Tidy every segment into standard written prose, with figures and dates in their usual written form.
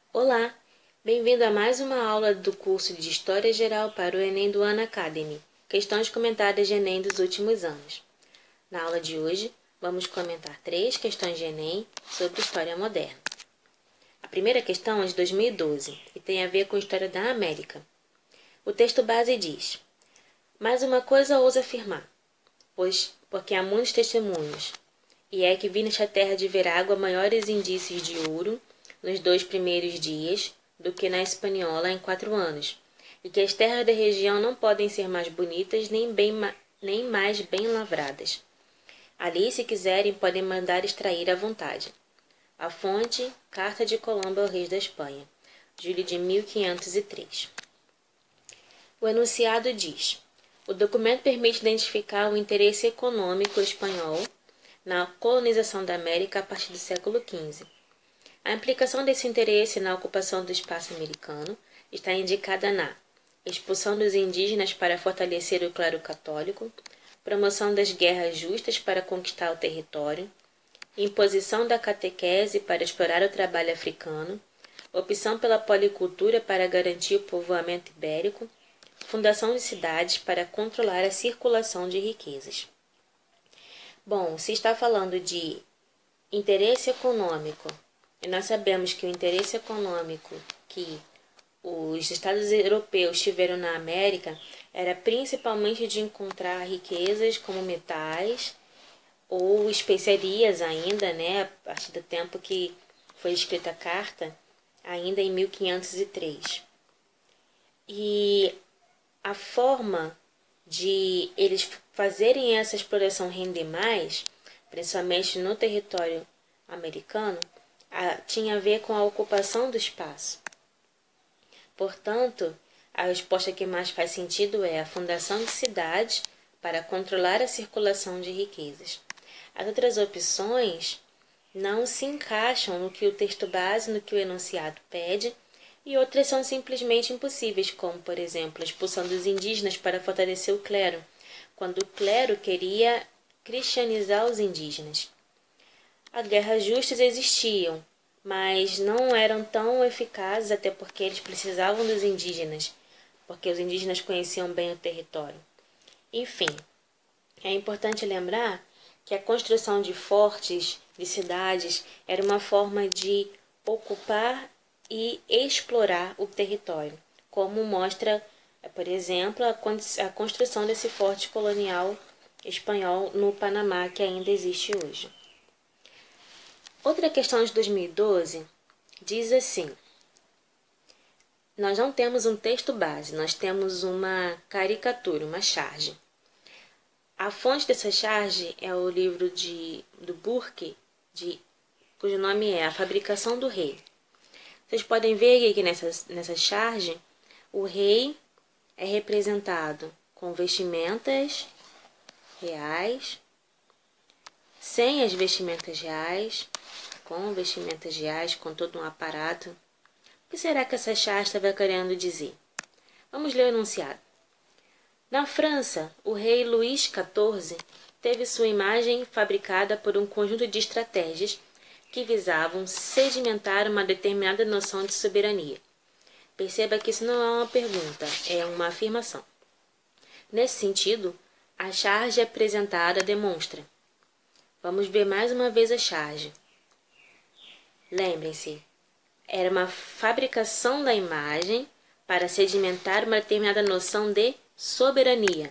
Olá, bem-vindo a mais uma aula do curso de História Geral para o Enem do Ana Academy, questões comentadas de Enem dos últimos anos. Na aula de hoje, vamos comentar 3 questões de Enem sobre História Moderna. A primeira questão é de 2012 e tem a ver com História da América. O texto base diz: "Mais uma coisa ouso afirmar, porque há muitos testemunhos, e é que vi nesta terra de ver água maiores indícios de ouro nos 2 primeiros dias do que na Hispaniola em 4 anos, e que as terras da região não podem ser mais bonitas nem mais bem lavradas. Ali, se quiserem, podem mandar extrair à vontade." A fonte, Carta de Colombo ao Rei da Espanha, julho de 1503. O enunciado diz: o documento permite identificar o interesse econômico espanhol na colonização da América a partir do século XV. A implicação desse interesse na ocupação do espaço americano está indicada na expulsão dos indígenas para fortalecer o clero católico, promoção das guerras justas para conquistar o território, imposição da catequese para explorar o trabalho africano, opção pela policultura para garantir o povoamento ibérico, fundação de cidades para controlar a circulação de riquezas. Bom, se está falando de interesse econômico, e nós sabemos que o interesse econômico que os estados europeus tiveram na América era principalmente de encontrar riquezas como metais ou especiarias ainda, né, a partir do tempo que foi escrita a carta, ainda em 1503. E a forma de eles fazerem essa exploração render mais, principalmente no território americano, tinha a ver com a ocupação do espaço. Portanto, a resposta que mais faz sentido é a fundação de cidades para controlar a circulação de riquezas. As outras opções não se encaixam no que o texto base, no que o enunciado pede, e outras são simplesmente impossíveis, como, por exemplo, a expulsão dos indígenas para fortalecer o clero, quando o clero queria cristianizar os indígenas. As guerras justas existiam, mas não eram tão eficazes, até porque eles precisavam dos indígenas, porque os indígenas conheciam bem o território. Enfim, é importante lembrar que a construção de fortes, de cidades, era uma forma de ocupar e explorar o território, como mostra, por exemplo, a construção desse forte colonial espanhol no Panamá, que ainda existe hoje. Outra questão de 2012 diz assim: nós não temos um texto base, nós temos uma caricatura, uma charge. A fonte dessa charge é o livro do Burke, cujo nome é A Fabricação do Rei. Vocês podem ver que nessa charge, o rei é representado com vestimentas reais, sem as vestimentas reais, com vestimentas reais, com todo um aparato. O que será que essa charge estava querendo dizer? Vamos ler o enunciado. Na França, o rei Luís XIV teve sua imagem fabricada por um conjunto de estratégias que visavam sedimentar uma determinada noção de soberania. Perceba que isso não é uma pergunta, é uma afirmação. Nesse sentido, a charge apresentada demonstra. Vamos ver mais uma vez a charge. Lembrem-se, era uma fabricação da imagem para sedimentar uma determinada noção de soberania.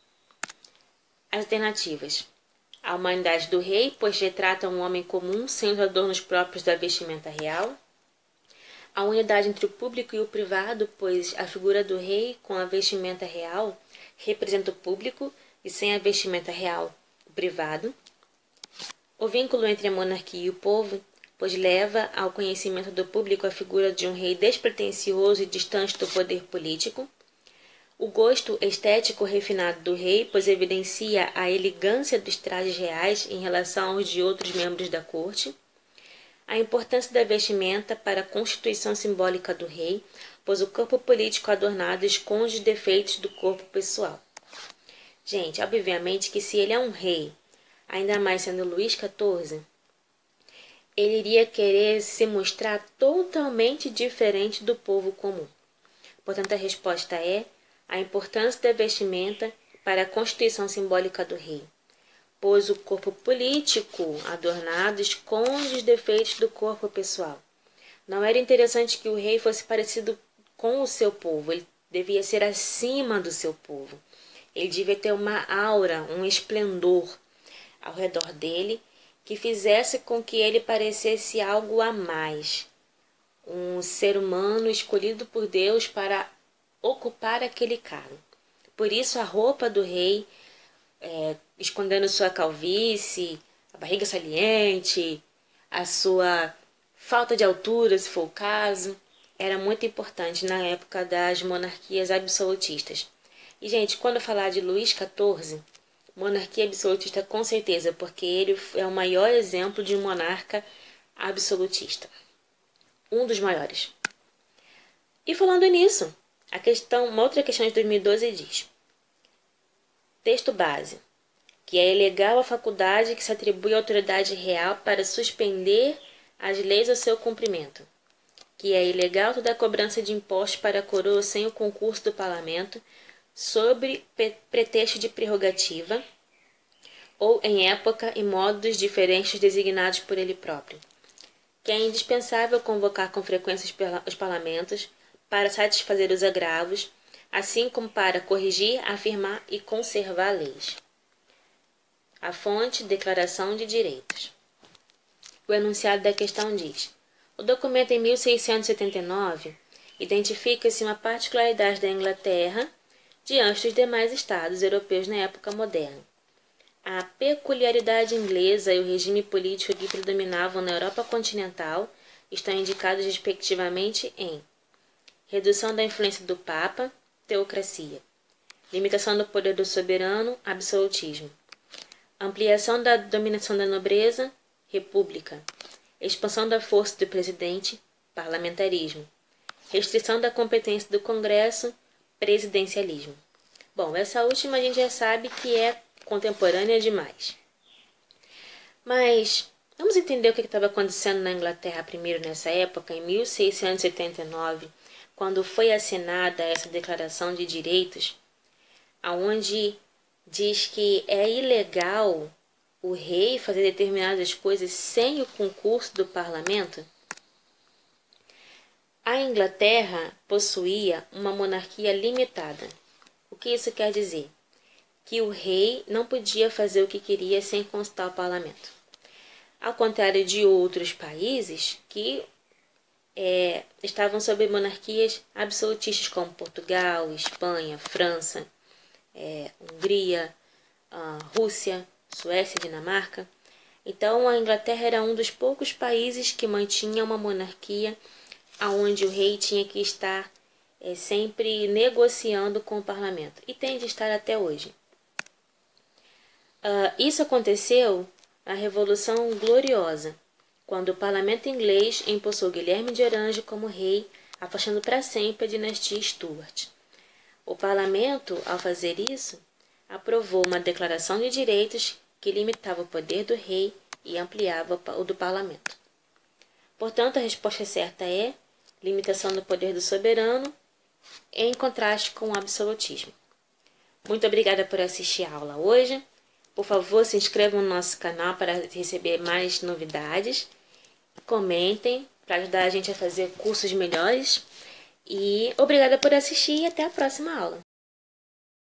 As alternativas: a humanidade do rei, pois retrata um homem comum sem os adornos próprios da vestimenta real. A unidade entre o público e o privado, pois a figura do rei com a vestimenta real representa o público e sem a vestimenta real, o privado. O vínculo entre a monarquia e o povo, pois leva ao conhecimento do público a figura de um rei despretensioso e distante do poder político. O gosto estético refinado do rei, pois evidencia a elegância dos trajes reais em relação aos de outros membros da corte. A importância da vestimenta para a constituição simbólica do rei, pois o corpo político adornado esconde os defeitos do corpo pessoal. Gente, obviamente que se ele é um rei, ainda mais sendo Luís XIV, ele iria querer se mostrar totalmente diferente do povo comum. Portanto, a resposta é a importância da vestimenta para a constituição simbólica do rei, pois o corpo político adornado esconde os defeitos do corpo pessoal. Não era interessante que o rei fosse parecido com o seu povo, ele devia ser acima do seu povo. Ele devia ter uma aura, um esplendor ao redor dele, que fizesse com que ele parecesse algo a mais, um ser humano escolhido por Deus para ocupar aquele cargo. Por isso a roupa do rei, escondendo sua calvície, a barriga saliente, a sua falta de altura, se for o caso, era muito importante na época das monarquias absolutistas. E, gente, quando eu falar de Luís XIV, monarquia absolutista com certeza, porque ele é o maior exemplo de um monarca absolutista. Um dos maiores. E falando nisso, uma outra questão de 2012 diz: texto base, que é ilegal a faculdade que se atribui autoridade real para suspender as leis ao seu cumprimento, que é ilegal toda a cobrança de impostos para a coroa sem o concurso do parlamento, sobre pretexto de prerrogativa, ou em época e modos diferentes designados por ele próprio, que é indispensável convocar com frequência os parlamentos para satisfazer os agravos, assim como para corrigir, afirmar e conservar leis. A fonte, Declaração de Direitos. O enunciado da questão diz: o documento em 1679 identifica-se uma particularidade da Inglaterra diante dos demais estados europeus na época moderna. A peculiaridade inglesa e o regime político que predominavam na Europa continental estão indicados respectivamente em redução da influência do Papa, teocracia, limitação do poder do soberano, absolutismo, ampliação da dominação da nobreza, república, expansão da força do presidente, parlamentarismo, restrição da competência do Congresso, presidencialismo. Bom, essa última a gente já sabe que é contemporânea demais. Mas vamos entender o que estava acontecendo na Inglaterra primeiro nessa época, em 1679, quando foi assinada essa Declaração de Direitos, aonde diz que é ilegal o rei fazer determinadas coisas sem o concurso do parlamento. A Inglaterra possuía uma monarquia limitada. O que isso quer dizer? Que o rei não podia fazer o que queria sem consultar o parlamento. Ao contrário de outros países que estavam sob monarquias absolutistas, como Portugal, Espanha, França, Hungria, Rússia, Suécia, Dinamarca. Então, a Inglaterra era um dos poucos países que mantinha uma monarquia onde o rei tinha que estar sempre negociando com o parlamento. E tem de estar até hoje. Isso aconteceu na Revolução Gloriosa, quando o parlamento inglês empossou Guilherme de Orange como rei, afastando para sempre a dinastia Stuart. O parlamento, ao fazer isso, aprovou uma declaração de direitos que limitava o poder do rei e ampliava o do parlamento. Portanto, a resposta certa é limitação do poder do soberano, em contraste com o absolutismo. Muito obrigada por assistir a aula hoje. Por favor, se inscrevam no nosso canal para receber mais novidades. Comentem para ajudar a gente a fazer cursos melhores. E obrigada por assistir e até a próxima aula.